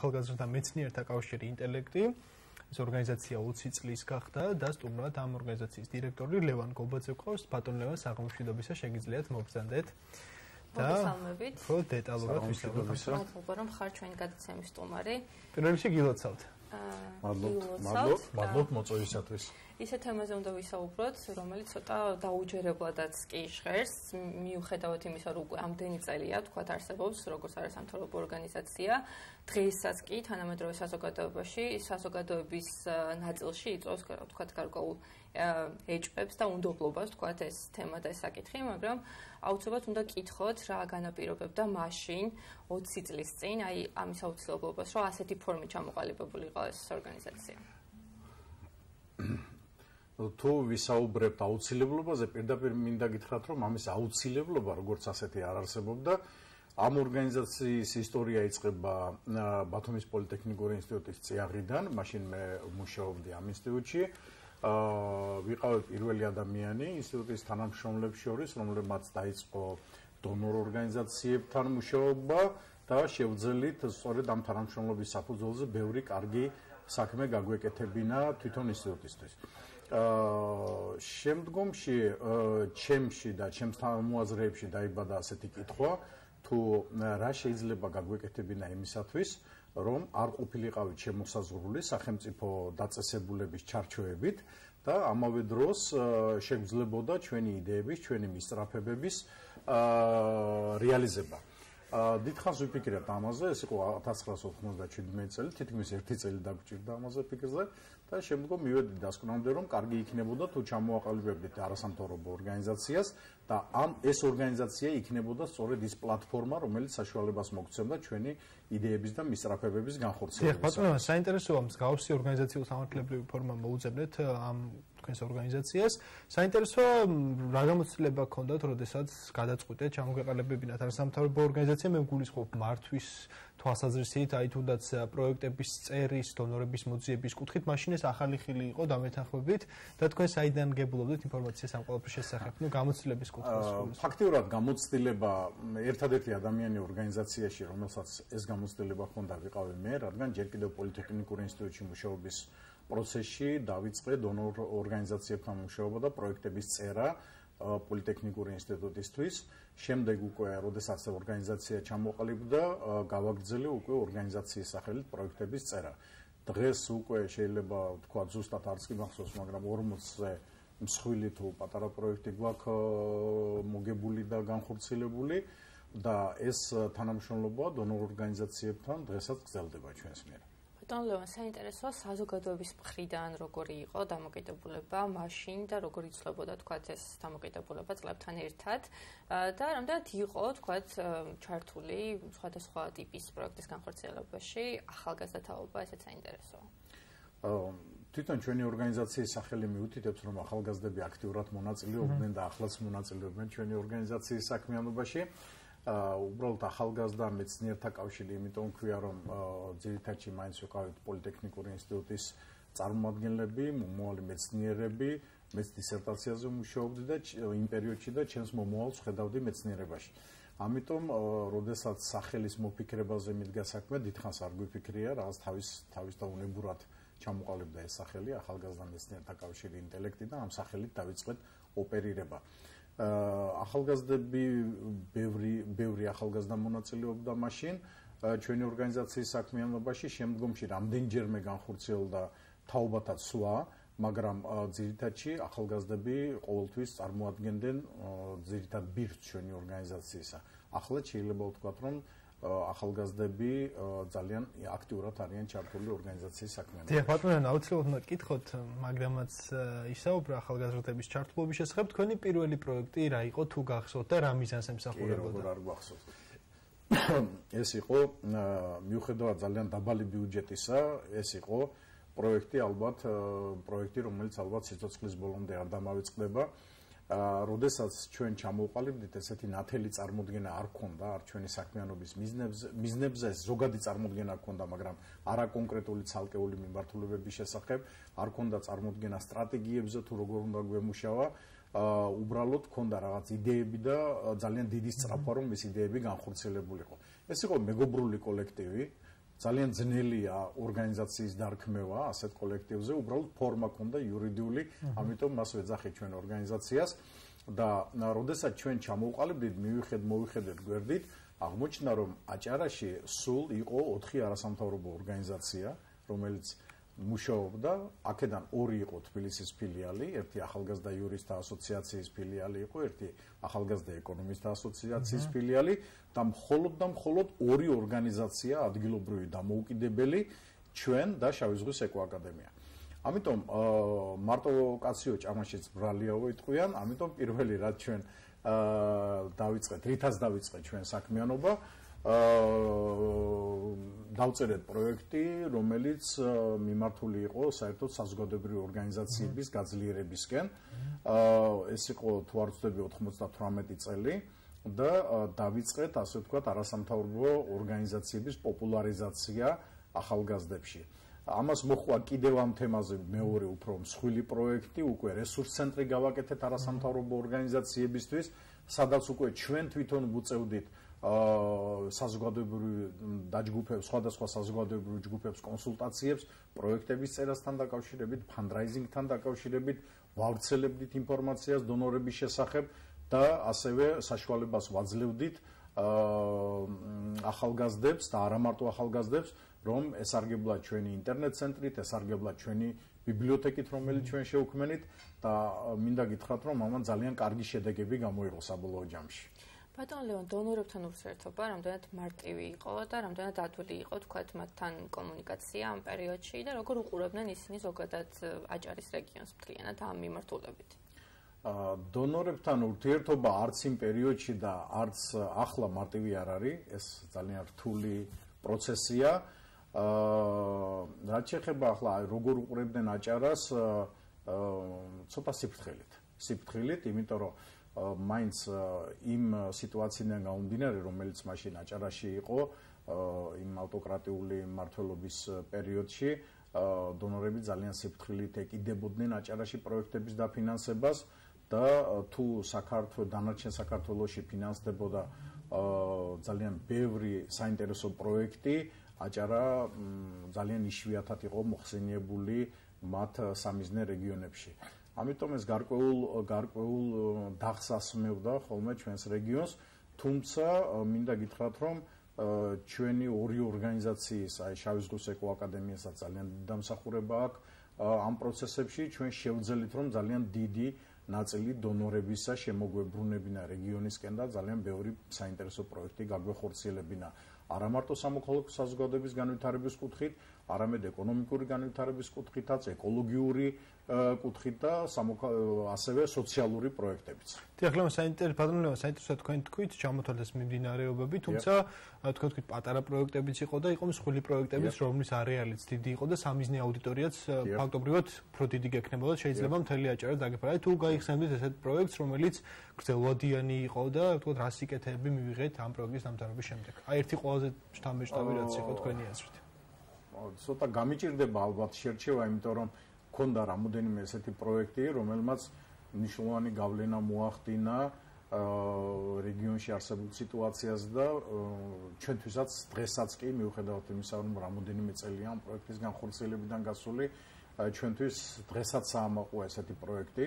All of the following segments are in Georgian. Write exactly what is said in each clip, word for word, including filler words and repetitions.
ახალგაზრდა მეცნიერთა კავშირი ინტელექტი. ეს ორგანიზაცია ოცი წლის გახდა და სტუმრად ამ ორგანიზაციის დირექტორი ლევან გობაძე ყავს. ბატონ ლევან, საღამოშვიდობისა შეგიძლიათ მოგბრძანდეთ. და ხო დეტალურად ვისაუბროთ. მადლობა რომ ხარ ჩვენი გადაცემის სტუმარი. პირველ რიგში გილოცავთ. მადლობ, მადლობ მოწვევისათვის. ისეთ თემაზე უნდა ვისაუბროთ, რომელიც ცოტა დაუჯერებლადაც კი ჟღერს, მიუხედავად იმისა, რომ უკვე ამდენი წელია, თქვათ, არსებობს როგორც არასამთავრობო ორგანიზაცია, დღეისაც კი თანამედროვე საზოგადოებაში, საზოგადოების ნაწილში იწვევს, თქვათ, გარკვეულ ეჭვებს და უნდობლობას, თქვათ, ეს თემა და ეს საკითხი, მაგრამ აუცილებლად უნდა კითხოთ, რა განაპირობებდა მაშინ ოცი წლის წინ, აი ამის აუცილებლობას, რომ ასეთი ფორმით ჩამოყალიბებული იყო ეს ორგანიზაცია. თუ ვისაუბრებთ აუცილებლობაზე, პირდაპირ მინდა გითხრათ, რომ ამის აუცილებლობა როგორც ასეთი არ არსებობდა. ამ ორგანიზაციის ისტორია იწყება ბათუმის პოლიტექნიკური ინსტიტუტის წიაღიდან, მაშინ მე მუშაობდი ამ ინსტიტუტში. ვიყავი პირველი ადამიანი ინსტიტუტის თანამშრომლებს შორის, რომლებმაც დაიწყო დონორ ორგანიზაციებთან მუშაობა და შევძელით სწორედ ამ თანამშრომლობის საფუძველზე ბევრი კარგი საქმე გაგვეკეთებინა თვითონ ინსტიტუტისთვის. შემდგომში ჩემში და ჩემს თანამოაზრეებში დაიბადა ასეთი კითხვა, თუ რა შეიძლება გაგვეკეთებინა იმისათვის, რომ არ ყოფილიყავით შემოსაზღვრული სახელმწიფო დაწესებულების ჩარჩოებით და ამავე დროს შეგვძლებოდა ჩვენი იდეების, ჩვენი მისწრაფებების რეალიზება. დიდხანს ვიფიქრებთ ამაზე, ეს იყო ათას ცხრაასი ოცდაშვიდმეტი წელი, თითქმის ერთი წელი დაგვჭირდა ამაზე ფიქრზე და შემდგომ მივედი დასკვნამდე, რომ კარგი იქნებოდა თუ ჩამოაყალიბებდით არასამთავრობო ორგანიზაციას და ამ ეს ორგანიზაცია იქნებოდა სწორედ ის პლატფორმა, რომელიც საშუალებას მოგცემდა ჩვენი იდეების და მისწრაფებების განხორციელებას. ბატონო, საინტერესოა მსგავსი ორგანიზაციული სამართლებრივი ფორმა მოუძებნეთ ამ თქვენს ორგანიზაციას. საინტერესოა რა გამოცდილება გქონდათ, როდესაც გადაწყვიტეთ ჩამოგეყალიბებინათ არასამთავრობო ორგანიზაცია, მე გულისხმობ მართვის თვალსაზრისით, აი თუნდაც პროექტების წერის, დონორების მოძიების კუთხით, მაშინ ეს ახალი ხილი იყო დამეთანხმებით და თქვენ საიდან გებულობდით ინფორმაციას ამ ყველაფრის შესახებ, ნუ გამოცდილების კუთხით. ფაქტიურად გამოცდილება ერთადერთი ადამიანი ორგანიზაციაში, რომელსაც ეს გამოცდილება ჰქონდა, ვიყავი მე, რადგან ჯერ კიდევ პოლიტექნიკურ ინსტიტუტში მუშაობის პროცესში დავიწყე დონორ ორგანიზაციებთან მუშაობა და პროექტების წერა პოლიტექნიკური ინსტიტუტისთვის. შემდეგ უკვე, როდესაც ორგანიზაცია ჩამოყალიბდა, გავაგრძელე უკვე ორგანიზაციის სახელით პროექტების წერა. დღეს უკვე შეიძლება თქვა ზუსტად არც კი მახსოვს, მაგრამ ორმოცზე მსხვილი თუ პატარა პროექტი გვაქვს მოგებული და განხორციელებული და ეს თანამშრომლობა დონორ ორგანიზაციებთან დღესაც გრძელდება ჩვენს მიერ. ბატონ ლევან, საინტერესოა საზოგადოების მხრიდან როგორი იყო დამოკიდებულება მაშინ და როგორ იცვლებოდა თქვათ ეს დამოკიდებულება წლებთან ერთად და რამდენად იყო თქვათ ჩართული სხვადასხვა ტიპის პროექტის განხორციელებაში ახალგაზრდა თაობა, ესეც საინტერესოა. თვითონ ჩვენი ორგანიზაციის სახელი მიუთითებს, რომ ახალგაზრდები აქტიურად მონაწილეობდნენ და ახლაც მონაწილეობენ ჩვენი ორგანიზაციის საქმიანობაში. უბრალოდ ახალგაზრდა მეცნიერთა კავშირი, იმიტომ ქვია, რომ ძირითადში მაინც ვიყავით პოლიტექნიკური ინსტიტუტის წარმომადგენლები, მომავალი მეცნიერები, მეც დისერტაციაზე მუშაობდი და იმ პერიოდში და ჩემს მომავალს ხედავდი მეცნიერებაში. ამიტომ, როდესაც სახელის მოფიქრებაზე მიდგა საქმე, დიდხანს არ გვიფიქრია, რაღაც თავის თავის და უნებურად ჩამოყალიბდა ეს სახელი, ახალგაზრდა მეცნიერთა კავშირი ინტელექტი და ამ სახელით დავიწყეთ ოპერირება. ახალგაზრდები ბევრი ბევრი ახალგაზრდა მონაწილეობდა მაშინ ჩვენი ორგანიზაციის საქმიანობაში, შემდგომში რამდენჯერმე განხორციელდა თაობათა სვლა, მაგრამ ძირითადში ახალგაზრდები ყოველთვის წარმოადგენდნენ ძირითად ბირთვს ჩვენი ორგანიზაციისა. ახლა შეიძლება ვთქვათ, რომ ახალგაზრდები ძალიან აქტიურად არიან ჩართული ორგანიზაციის საქმიანობაში. დიახ, ბატონო, აუცილებლად უნდა გკითხოთ, მაგდამაც ისაუბრა ახალგაზრდების ჩართულობის შესახებ, თქვენი პირველი პროექტი რა იყო, თუ გახსოვთ და რა მიზანს ემსახურებოდა? როგორ არ გვახსოვს. ეს იყო მიუხედავად ძალიან დაბალი ბიუჯეტისა, ეს იყო პროექტი ალბათ პროექტი, რომელიც ალბათ სიცოცხლის ბოლომდე არ დამავიწყდება. როდესაც ჩვენ ჩამოვყალიბდით, ესეთი ნათელი წარმოდგენა არ ქონდა, არ ჩვენი საქმიანობის მიზნებზე, მიზნებზე ზოგადი წარმოდგენა ქონდა, მაგრამ არა კონკრეტული ცალკეული მიმართულებების შესახებ, არ ქონდა წარმოდგენა სტრატეგიებზე თუ როგორ უნდა გვემუშავა, უბრალოდ ქონდა რაღაც იდეები და ძალიან დიდი სწრაფვა, რომ ეს იდეები განხორციელებულიყო. ეს იყო მეგობრული კოლექტივი, ძალიან ძნელია ორგანიზაციის დარქმევა ასეთ კოლექტივზე, უბრალოდ ფორმა ქონდა იურიდიული, ამიტომ მას ვეძახით ჩვენ ორგანიზაციას და როდესაც ჩვენ ჩამოვყალიბდით, მივიხედ მოვიხედეთ გვერდით, აღმოჩნდა რომ აჭარაში სულ იყო ოთხი არასამთავრობო ორგანიზაცია, რომელიც მუშაობდა, აქედან ორი იყო თბილისის ფილიალი, ერთი ახალგაზრდა იურისტთა ასოციაციის ფილიალი იყო, ერთი ახალგაზრდა ეკონომისტთა ასოციაციის ფილიალი და მხოლოდ და მხოლოდ ორი ორგანიზაცია ადგილობრივი დამოუკიდებელი ჩვენ და შავი ზღვის ეკოაკადემია. ამიტომ მარტო კაციო ჭამაშიც ბრალიაო იტყვიან, ამიტომ პირველი რაც ჩვენ დავიწყეთ, რითაც დავიწყეთ ჩვენ საქმიანობა, დავწერეთ პროექტი, რომელიც მიმართული იყო საერთოდ საზოგადოებრივი ორგანიზაციების გაძლიერებისკენ. ეს იყო თუ არ ვცდები ოთხმოცდათვრამეტი წელი და დავიწყეთ, ასე ვთქვათ, არასამთავრობო ორგანიზაციების პოპულარიზაცია ახალგაზრდებში. ამას მოხდა კიდევ ამ თემაზე მეორე უფრო მსხვილი პროექტი, უკვე რესურს ცენტრი გავაკეთეთ არასამთავრობო ორგანიზაციებისთვის, სადაც უკვე ჩვენ თვითონ ვუწევდით საზოგადოებრივ დაჯგუფებს, სხვადასხვა საზოგადოებრივ ჯგუფებს კონსულტაციებს, პროექტების წერასთან დაკავშირებით, ფანდრაიზინგთან დაკავშირებით, ვავრცელებდით ინფორმაციას დონორების შესახებ და ასევე საშუალებას ვაძლევდით ახალგაზრდებს და არა მარტო ახალგაზრდებს, რომ ესარგებლად ჩვენი ინტერნეტ ცენტრით, ესარგებლად ჩვენი ბიბლიოთეკით, რომელიც ჩვენ შევქმნით და მინდა გითხრათ, რომ ამან ძალიან კარგი შედეგები გამოიღო საბოლოო ჯამში. ბატონ ლეონ, დონორებთან ურთიერთობა რამდენად მარტივი იყო და რამდენად ადვილი იყო, თქვათ, მათთან კომუნიკაცია ამ პერიოდში და როგორ უყურებდნენ ისინი ზოგადად აჭარის რეგიონს მთლიანად ამ მიმართულებით? დონორებთან ურთიერთობა არც იმ პერიოდში და არც ახლა მარტივი არ არის, ეს ძალიან რთული პროცესია. რაც შეეხება ახლა როგორ უყურებდნენ აჭარას, ცოტა სიფრთხილით. სიფრთხილით, იმიტომ რომ მაინც იმ სიტუაციიდან გამომდინარე, რომელიც მაშინ აჭარაში იყო, იმ ავტოკრატიული მმართველობის პერიოდში, დონორები ძალიან სიფრთხილით ეკიდებოდნენ აჭარაში პროექტების დაფინანსებას და თუ საქართველოს დანარჩენ საქართველოში ფინანსდებოდა ძალიან ბევრი საინტერესო პროექტი, აჭარა ძალიან იშვიათად იყო მოხსენიებული მათ სამიზნე რეგიონებში. ამიტომ ეს გარკვეულ გარკვეულ დახს ასმევდა ხოლმე ჩვენს რეგიონს, თუმცა მინდა გითხრათ, რომ ჩვენი ორი ორგანიზაციის, აი შავი ზღვის ეკოაკადემიასაც ძალიან დიდი დამსახურება აქვს ამ პროცესებში, ჩვენ შევძელით, რომ ძალიან დიდი ნაწილი დონორებისა შემოგვებრუნებინა რეგიონისკენ და ძალიან ბევრი საინტერესო პროექტი გაგვეხორციელებინა. არა მარტო სამოქალაქო საზოგადოების განვითარების კუთხით, არამედ ეკონომიკური განვითარების კუთხითაც, ეკოლოგიური კუთხით და ასევე სოციალური პროექტებიც. დიახ, ლეონ, საინტერესო ბატონო, საინტერესოა თქვენ თქვით ჩამოთვალეს მიმდინარეობები, თუმცა თქვენ თქვით პატარა პროექტებიც იყო და იყო მსხვილი პროექტებიც, რომლის არეალიც დიდი იყო და სამიზნე აუდიტორიაც ფაქტობრივად უფრო დიდი გექნებოდა, შეიძლება მთელი აჭარა დაგეფარა. თუ გაიხსენებთ ესეთ პროექტს, რომელიც გრძელვადიანი იყო და თქვათ რა სიკეთეები მივიღეთ ამ პროექტის დამთავრების შემდეგ. აი ერთი ყველაზე შთამბეჭდავი რაც იყო თქვენი აზრით. ცოტა გამიჭირდება ალბათ შერჩევა, იმიტომ რომ ქონდა რამოდენიმე ესეთი პროექტი, რომელმაც მნიშვნელოვანი გავლენა მოახდინა რეგიონში არსებულ სიტუაციას და ჩვენთვისაც დღესაც კი მიუხედავად იმისა, რომ რამოდენიმე წელია ამ პროექტის განხორციელებიდან გასული, ჩვენთვის დღესაც საამაყოა ესეთი პროექტი.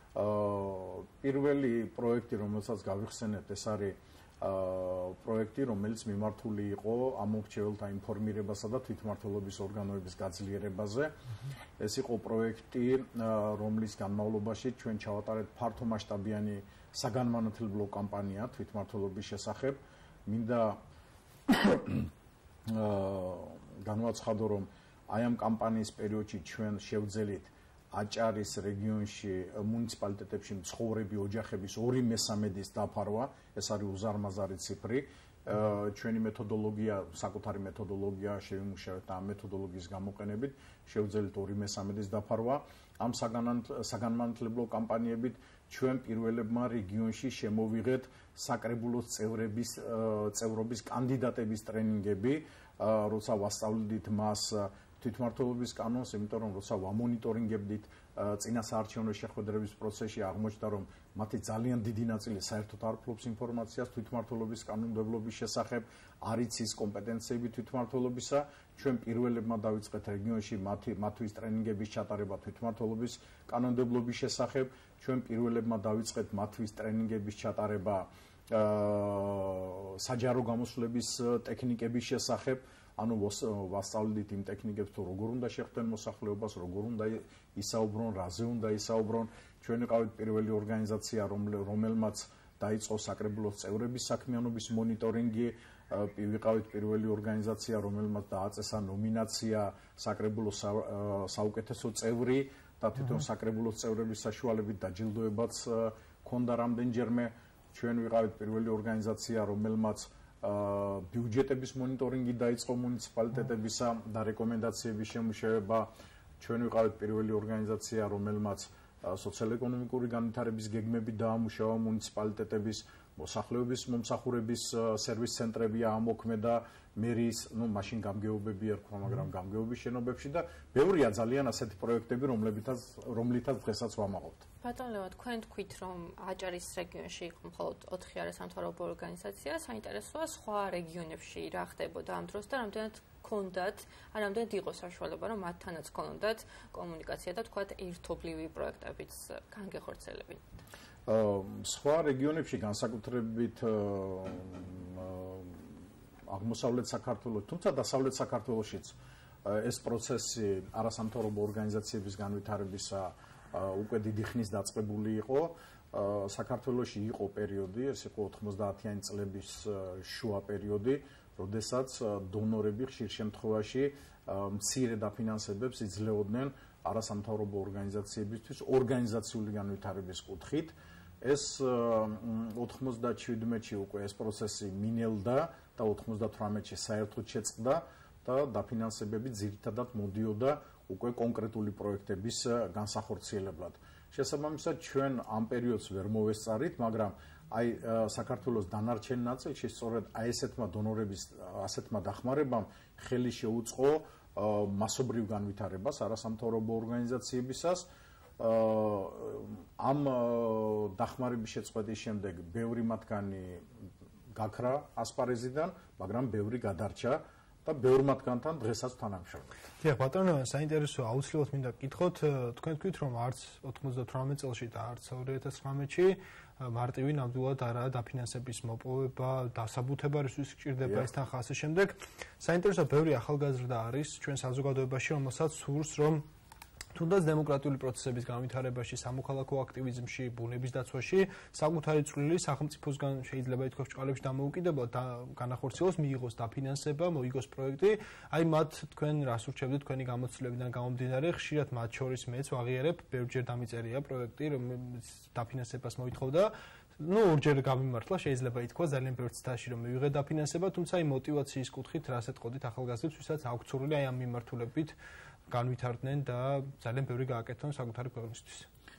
პირველი პროექტი, რომელსაც გავიხსენებთ, ეს არის პროექტი, რომელიც მიმართული იყო ამომრჩეველთა ინფორმირებასა და თვითმმართველობის ორგანოების გაძლიერებაზე. ეს იყო პროექტი, რომლის განმავლობაში ჩვენ ჩავატარეთ ფართომასშტაბიანი საგანმანათლებლო კამპანია თვითმმართველობის შესახებ. მინდა განვაცხადო, რომ აი ამ კამპანიის პერიოდში ჩვენ შევძელით აჭარის რეგიონში მუნიციპალიტეტებში მცხოვრები ოჯახების ორი მესამედის დაფარვა, ეს არის უზარმაზარი ციფრი. ჩვენი მეთოდოლოგია, საკუთარი მეთოდოლოგია შევიმუშავეთ და ამ მეთოდოლოგიის გამოყენებით შევძელით ორი მესამედის დაფარვა. ამ საგანმანათლებლო კამპანიებით ჩვენ პირველებმა რეგიონში შემოვიღეთ საკრებულოს წევრების წევრობის კანდიდატების ტრენინგები, როცა ვასწავლდით მას თვითმმართველობის კანონს, იმიტომ რომ როცა ვამონიტორინგებდით წინა საარჩევნო შეხვედრების პროცესში აღმოჩნდა, რომ მათი ძალიან დიდი ნაწილი საერთოდ არ ფლობს ინფორმაციას თვითმმართველობის კანონმდებლობის შესახებ, არ იცის კომპეტენციები თვითმმართველობისა. ჩვენ პირველებმა დავიწყეთ რეგიონში მათი მათთვის ტრენინგების ჩატარება თვითმმართველობის კანონმდებლობის შესახებ. ჩვენ პირველებმა დავიწყეთ მათთვის ტრენინგების ჩატარება საჯარო გამოსვლების ტექნიკების შესახებ. ანუ ვასწავლდით იმ ტექნიკებს, თუ როგორ უნდა შეხვდნენ მოსახლეობას, როგორ უნდა ისაუბრონ, რაზე უნდა ისაუბრონ. ჩვენ ვიყავით პირველი ორგანიზაცია, რომელმაც დაიწყო საკრებულოს წევრების საქმიანობის მონიტორინგი, ვიყავით პირველი ორგანიზაცია, რომელმაც დააწესა ნომინაცია საკრებულოს საუკეთესო წევრი და თვითონ საკრებულოს წევრების საშუალებით დაჯილდოებაც ჰქონდა რამდენჯერმე. ჩვენ ვიყავით პირველი ორგანიზაცია, რომელმაც ბიუჯეტების მონიტორინგი დაიწყო მუნიციპალიტეტებისა და რეკომენდაციების შემუშავება. ჩვენ ვიყავით პირველი ორგანიზაცია, რომელმაც სოციალ-ეკონომიკური განვითარების გეგმები დაამუშავა მუნიციპალიტეტების, მოსახლეობის მომსახურების სერვის ცენტრები ამოქმედა მერის, ну, მაშინ გამგეობები ერქვა, მაგრამ გამგეობის შენობებში და ბევრია ძალიან ასეთი პროექტები, რომლებითაც რომლითაც დღესაც ვამაყობთ. ბატონ ლეო, თქვენ თქვით, რომ აჭარის რეგიონში იყო მხოლოდ ოთხი არასამთავრობო ორგანიზაცია, საინტერესოა სხვა რეგიონებში რა ხდებოდა ამ დროს და რამდენად ქონდათ, ან რამდენად იყო საშუალება, რომ მათთანაც ქონდათ კომუნიკაცია და თქვათ ერთობლივი პროექტებიც განგეხორციელებინ. სხვა რეგიონებში განსაკუთრებით აღმოსავლეთ საქართველოს, თუმცა დასავლეთ საქართველოშიც ეს პროცესი არასამთავრობო ორგანიზაციების განვითარებისა უკვე დიდი ხნის დაწყებული იყო. საქართველოში იყო პერიოდი, ეს იყო ოთხმოცდაათიანი წლების შუა პერიოდი, როდესაც დონორები ხშირ შემთხვევაში მცირე დაფინანსებებს იძლეოდნენ არასამთავრობო ორგანიზაციებისთვის ორგანიზაციული განვითარების კუთხით. ეს ოთხმოცდაჩვიდმეტში უკვე ეს პროცესი მინელდა და ოთხმოცდათვრამეტში საერთოდ შეწყდა და დაფინანსებები ძირითადად მოდიოდა უკვე კონკრეტული პროექტების განსახორციელებლად. შესაბამისად, ჩვენ ამ პერიოდს ვერ მოვესწარით, მაგრამ აი საქართველოს დანარჩენ ნაწილში სწორედ აი ესეთმა დონორების ასეთმა დახმარებამ ხელი შეუწყო მასობრივ განვითარებას არასამთავრობო ორგანიზაციებისას. ამ დახმარების შეწყვეტის შემდეგ ბევრი მათგანი გაქრა ასპარეზიდან, მაგრამ ბევრი გადარჩა და ბევრ მათგანთან დღესაც თანამშრომლობთ. დიახ, ბატონო, საინტერესოა, აუცილებლად მინდა გკითხოთ, თქვენ თქვით, რომ არც ოთხმოცდათვრამეტ წელში და არც ორი ათას ცხრამეტში მარტივი ნამდვილად არაა დაფინანსების მოპოვება, დასაბუთება რისთვის გჭირდება ეს თან ხასის შემდეგ. საინტერესოა, ბევრი ახალგაზრდა არის ჩვენ საზოგადოებაში, რომელსაც სურს, რომ თუნდაც დემოკრატიული პროცესების განვითარებაში, სამოქალაქო აქტივიზმში, ბუნების დაცვაში საკუთარი წვლილი სახელმწიფოსგან შეიძლება ითქვას ბრჭყალებში დამოუკიდებლად განახორციელოს, მიიღოს დაფინანსება, მოიგოს პროექტი. აი მათ თქვენ რას ურჩევთ თქვენი გამოცდილებიდან გამომდინარე, ხშირად მათ შორის მეც ვაღიარებ, ბევრჯერ დამიწერია პროექტი, რომელიც დაფინანსებას მოითხოვდა. ну, ორჯერ გამიმართლა, შეიძლება ითქვას ძალიან ბევრ ცდაში რომ მივიღე დაფინანსება, თუმცა აი мотиваციის კუთხით რას ეთყოდით ახალგაზრდებს, ვისაც აქვთ სურვილი აი ამ მიმართულებით განვითარდნენ და ძალიან ბევრი გააკეთონ საკუთარი ქვეყნისთვის.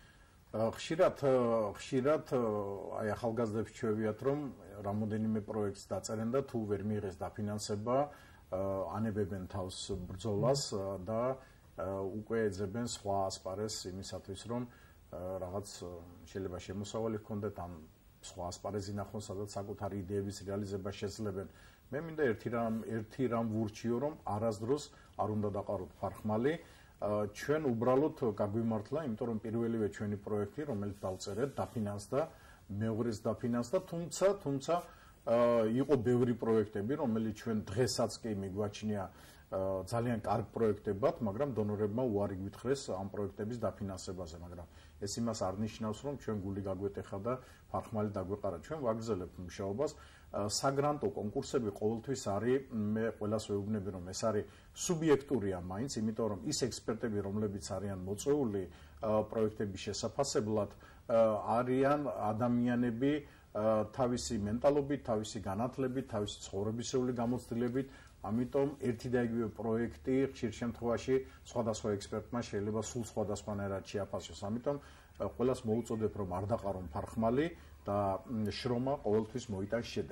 ხშირად ხშირად აი ახალგაზრდებს ჩვევიათ რომ რამოდენიმე პროექტს დაწერენ და თუ ვერ მიიღეს დაფინანსება, ანებებენ თავს ბრძოლას და უკვე ეძებენ სხვა ასპარეზს იმისათვის რომ რაღაც შეიძლება შემოსავალი ჰქონდეთ ან სხვა ასპარეზი ნახონ, სადაც საკუთარი იდეების რეალიზება შეძლებენ. მე მინდა ერთი რამ ერთი რამ ვურჩიო, რომ არასდროს არ უნდა დაყაროთ ფარხმალი. ჩვენ უბრალოდ გაგვიმართლა, იმიტომ რომ პირველივე ჩვენი პროექტი, რომელიც დავწერეთ, დაფინანსდა, მეორეს დაფინანსდა, თუმცა თუმცა იყო ბევრი პროექტები, რომელიც ჩვენ დღესაც კი მიგვაჩნია ძალიან კარგ პროექტებად, მაგრამ დონორებმა უარი გვითხრეს ამ პროექტების დაფინანსებაზე, მაგრამ ეს იმას არ ნიშნავს, რომ ჩვენ გული გაგვეტეხა და ფარხმალი დაგვეყარა. ჩვენ ვაგრძელებთ მუშაობას. საგრანტო კონკურსები ყოველთვის არის, მე ყველას ვეუბნები, რომ ეს არის სუბიექტურია მაინც, იმიტომ რომ ის ექსპერტები, რომლებიც არიან მოწვეული პროექტების შესაფასებლად, არიან ადამიანები თავისი მენტალობით, თავისი განათლებით, თავისი ცხოვრებისეული გამოცდილებით, ამიტომ ერთი და იგივე პროექტი ხშირ შემთხვევაში სხვადასხვა ექსპერტმა შეიძლება სულ სხვადასხვანაირად შეაფასოს. ამიტომ ყველას მოუწოდებ, რომ არ დაყარონ ფარხმალი და შრომა ყოველთვის მოიტანს შედეგს.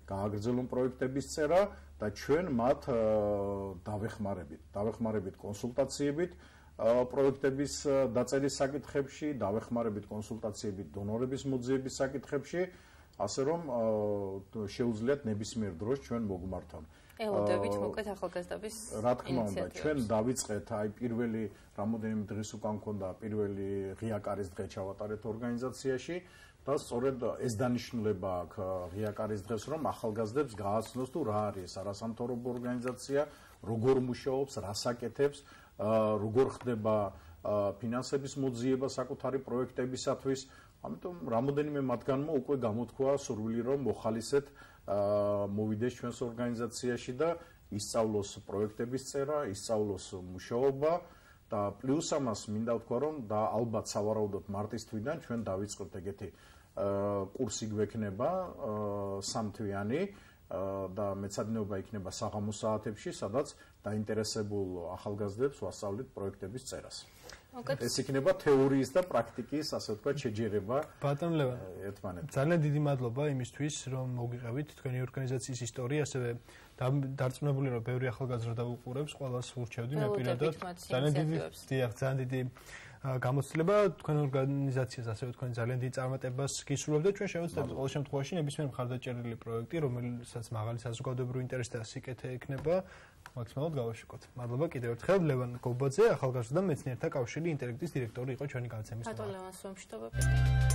გააგრძელონ პროექტების წერა და ჩვენ მათ დავეხმარებით, დავეხმარებით კონსულტაციებით პროექტების დაწერის საკითხებში, დავეხმარებით კონსულტაციებით დონორების მოძიების საკითხებში, ასე რომ შეუძლიათ ნებისმიერ დროს ჩვენ მოგმართონ. ელოდებით მოკლედ ახალგაზრდების რა თქმა უნდა, ჩვენ დავიწყეთ აი პირველი რამოდენიმე დღის უკან მქონდა პირველი ღია კარის დღე ჩავატარეთ ორგანიზაციაში და სწორედ ეს დანიშნულება აქვს ღია კარის დღეს, რომ ახალგაზრდებს გააცნოს თუ რა არის არასამთავრობო ორგანიზაცია, როგორ მუშაობს, რას აკეთებს, როგორ ხდება ფინანსების მოძიება საკუთარი პროექტებისათვის. ამიტომ რამოდენიმე მათგანმა უკვე გამოთქვა სურვილი, რომ მოხალისეთ მოვიდეს ჩვენს ორგანიზაციაში და ისწავლოს პროექტების წერა, ისწავლოს მუშაობა და პლუს ამას მინდა ვთქვა, რომ და ალბათ სავარაუდოდ მარტის თვიდან ჩვენ დავიწყებთ ეგეთი კურსი გვექნება სამთვიანი და მეცადინეობა იქნება საღამოს საათებში, სადაც დაინტერესებულ ახალგაზრდებს ვასწავლით პროექტების წერას. ეს იქნება თეორიის და პრაქტიკის, ასე ვთქვათ, შეჯერება. ბატონ ლევან, ერთმანეთთან. ძალიან დიდი მადლობა იმისთვის, რომ მოგიყევით თქვენი ორგანიზაციის ისტორია, ასევე დარწმუნებული რომ ბევრი ახალგაზრდა უყურებს, ყველას ვურჩევდი მე პირადად. ძალიან დიდი, დიახ, ძალიან დიდი გამოცდილება თქვენ ორგანიზაციას, ასევე თქვენ ძალიან დიდი წარმატებას გისურვებთ და ჩვენ შევეცდებით ყოველ შემთხვევაში ნებისმიერ მხარდაჭერილი პროექტი, რომელსაც მაღალი საზოგადოებრივი ინტერესი და სიკეთე ექნება, მაქსიმალურად გავაშუქოთ. მადლობა კიდევ ერთხელ ლევან გობაძე, ახალგაზრდა მეცნიერთა კავშირი ინტელექტის დირექტორი იყო ჩვენი განაცემის. ბატონ ლევანს ვამშვიდობებით.